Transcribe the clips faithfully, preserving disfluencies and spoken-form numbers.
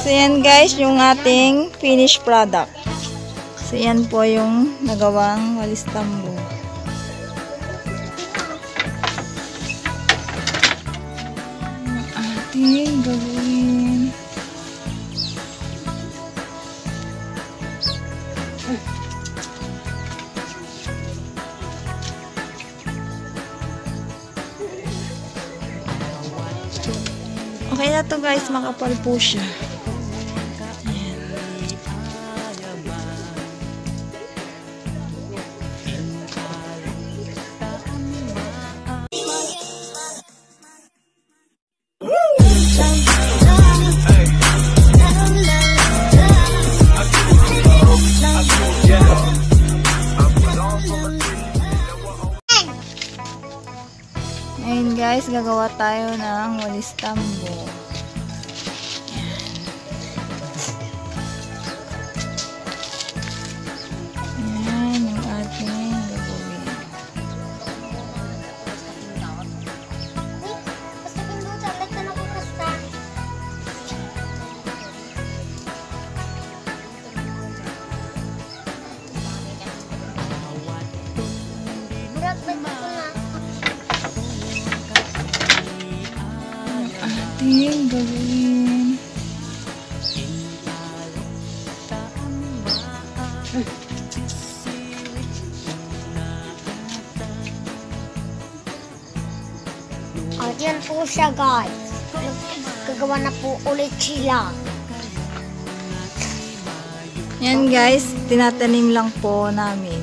So yan guys, yung ating finished product. So yan po yung nagawang walis tambo. Yung ating gawin. Okay na to guys, makapal po siya. Ngayon guys, gagawa tayo ng walis tambo. Yan yung ating gagawin. Ating gagawin. At yan po siya guys. Gagawa na po ulit sila. Yan guys, tinatanim lang po namin.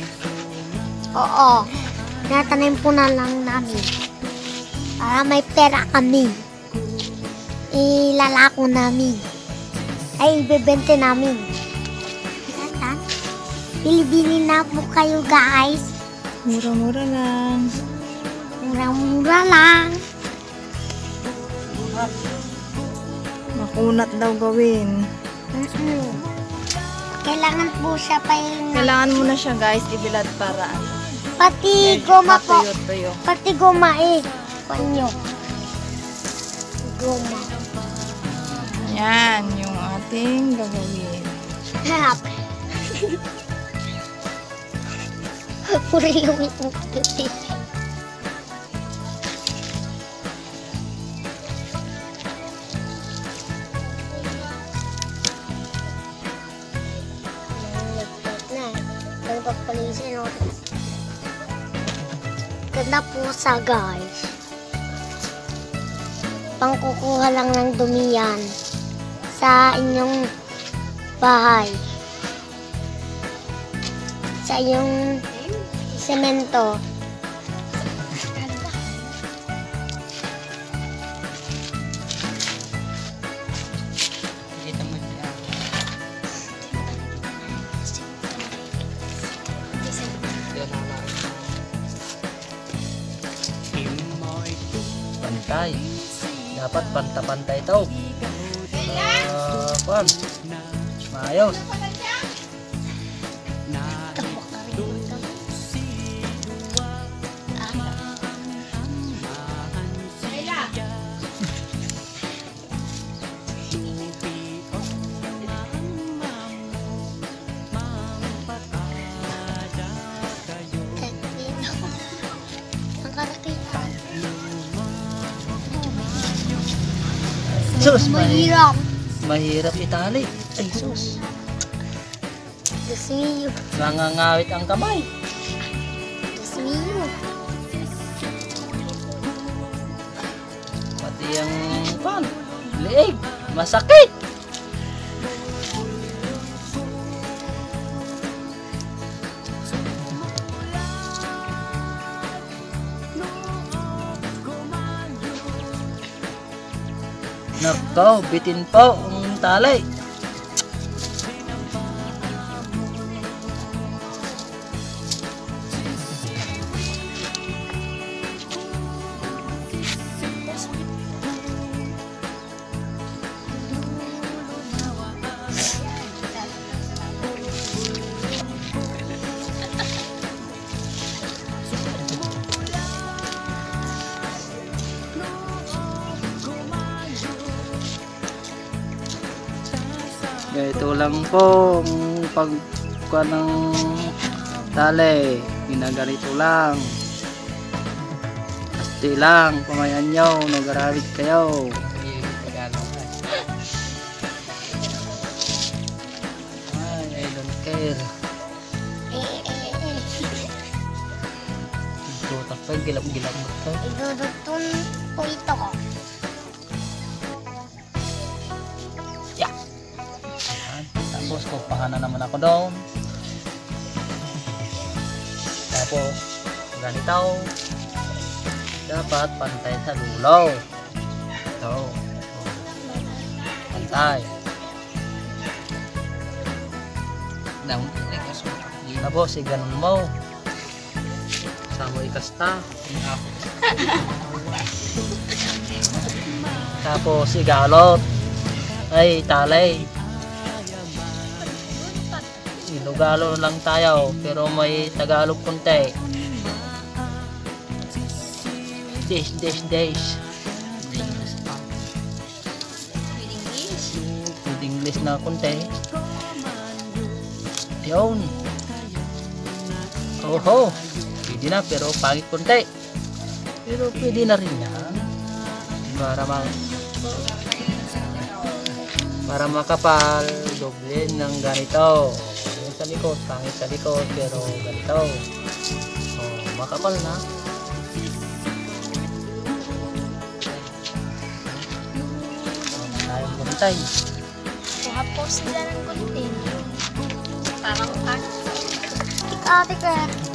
Oo. Natanim po na lang namin. Para may pera kami. Ilalako namin. Ay, ibebente namin. Bili-bili na po kayo guys. Mura-mura lang. Murang-mura lang. Makunat daw gawin. Mm-mm. Kailangan po siya pa yung... Kailangan mo na siya guys, ibilad para ano. Pati goma po. Matuyo-tuyo. Pati goma eh. Panyo. Goma. Yan, yung ating gagawin. Hap. Puri yung itong tuti. Pagpapalisin ako. Ganda po sa guys. Pangkukuha lang ng dumi yan sa inyong bahay. Sa inyong semento. Pantay. Dapat panta-pantay ito. Uh, Pan. Maayos. Sus, Mahirap. Mahirap itali. Ay, sus. Desiyo. Nangangawit ang kamay. Desiyo. Pati ang pan. Liig. Masakit. Nakaw, bitin po ang tali. Ganito lang po ang pagkuha ng tali. Ginaganito lang. Asti lang, pamayan nyo, nagarawit kayo. Ay, I don't care. Tutak pa, gilap-gilap mo ito. Idudutun po ito. Yeah. Ayan. Tapos, kupahan na naman ako doon. Tapos, ganito. Dapat pantay sa lulo. Ito. Pantay. Tapos, iganon mo. Sama ikasta. Tapos, igalot. Ay, talay. Ilugalo lang tayo, pero may Tagalog konti. Dish, dish, dish. With English na konti. Yun. Oho. Pwede na, pero pangit konti. Pero pwede na rin yan. Para ma para makapal, doble ng ganito. Yung sa likod, pangit sa likod, pero ganito. Oh, makapal na. Tayong buntay. Kuha po sila ng content. Parang kan. Ate ka.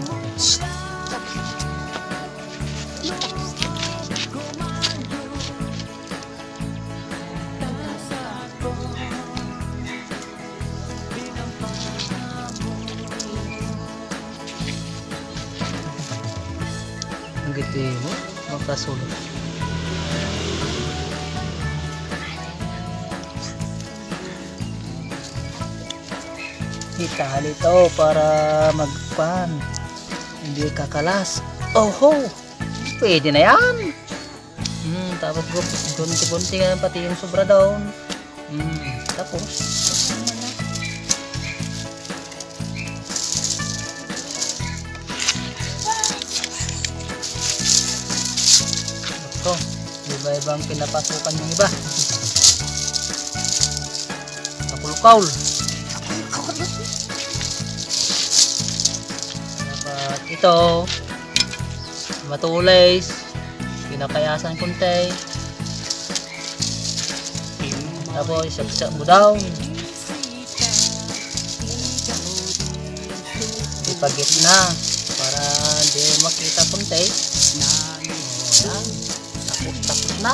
Ang giti mo, magkasulot. Itali to para magpan, hindi kakalas. Oho, pwede na yan. Hmm, tapos gunti-gunti nga pati yung sobra down. Hmm, tapos ito, iba-ibang pinapasukan yung iba. Kapulkaul. Dapat ito matulis, pinapayasan kunti, tapos isaksak mo down, ipagit na para hindi makita kunti. O yan, tapos tapos na.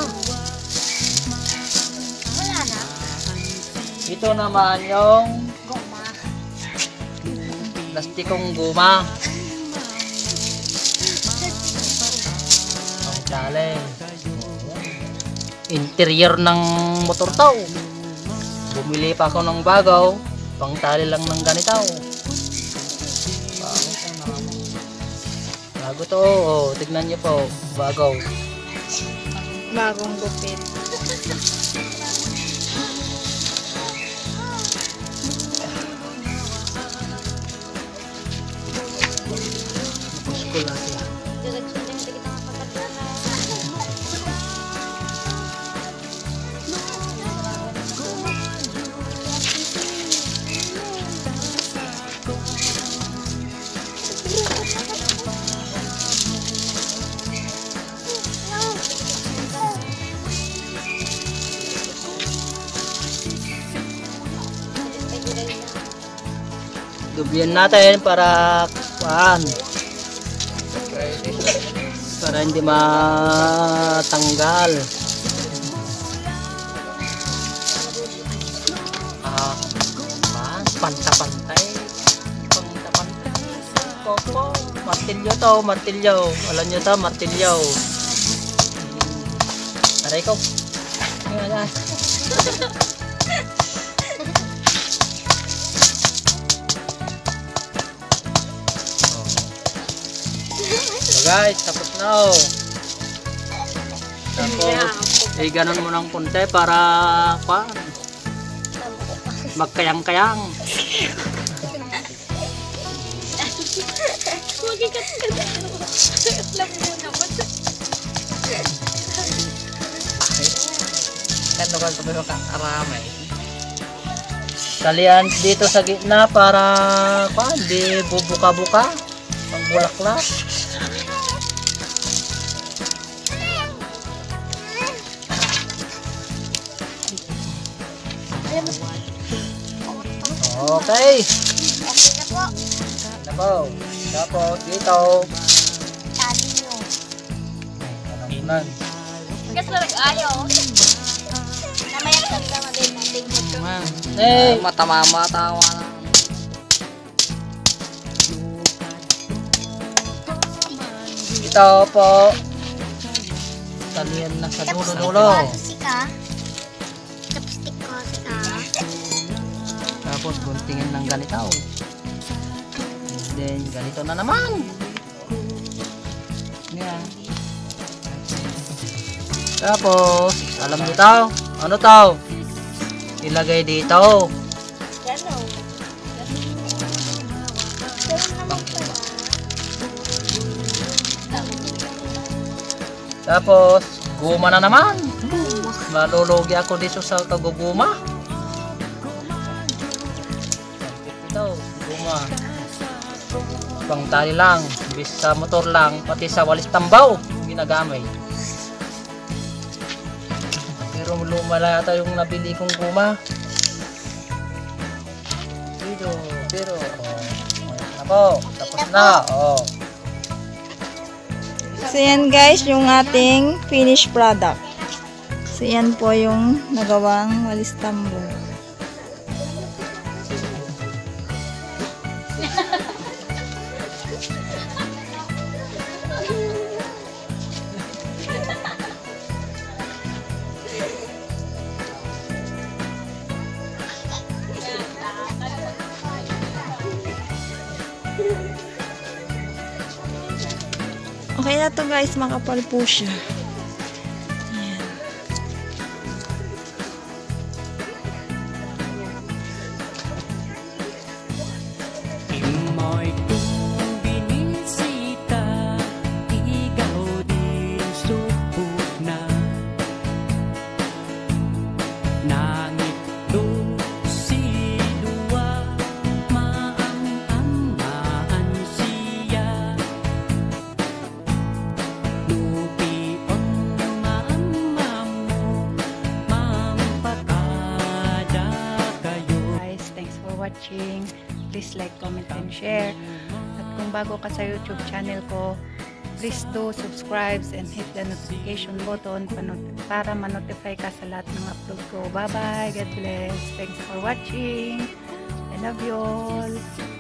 Wala na. Ito naman yung Goma. plastikong guma. Ang tali. Interior ng motor to. Bumili pa ako ng bagaw, pang tali lang ng ganito. Bago to, oh, tignan niyo po, bagaw. Bagong gupit. Pusko lang yan. Dublihan natin para kuan, para hindi matanggal. Ah, man, panta-pantay, panta-pantay. Koko, martilyo to, martilyo. Alam nyo to, martilyo. Aray ko. Ayan. So guys, tapos na oh. Tapos, eh ganun mo ng konti para pa magkayang-kayang. Kano ka pero ka aramay. Talian dito sa gitna para pa di bubuka-buka, pagbulaklak. Okay. Okay na po. Tapos, tapos dito. Tali nyo. Kanan. Gas na ayaw. Namaya ka sa mga din nating mucho. Hey, Matamama tawa na. ito po. Talian na sa dulo-dulo. Sika. Chopstick ko, sika. Tapos guntingin ng ganito. Then ganito na naman. Yan. Tapos, alam niyo to? Ano to? Ilagay dito. Gano'n. Tapos, guma na naman. Malulugi ako dito sa kaguguma. Ito, guma. Pang tali lang, bis sa motor lang, pati sa walis tambaw, ginagamay. Pero lumala yata yung nabili kong guma. Pero, pero, oh, ako, tapos na, oh. So yan guys, yung ating finished product. So yan po yung nagawang walis tambo. Okay na to guys, makapal po siya. Ayan. Imoy kung binisita, ikaw din subok na. Nangit to si Dua, maang-amaan siya. Lupion maam-mamu, mampakada kayo. Guys, thanks for watching. Please like, comment, and share. At kung bago ka sa YouTube channel ko, please do subscribe and hit the notification button para ma-notify ka sa lahat ng upload ko. Bye-bye. God bless. Thanks for watching. I love you all.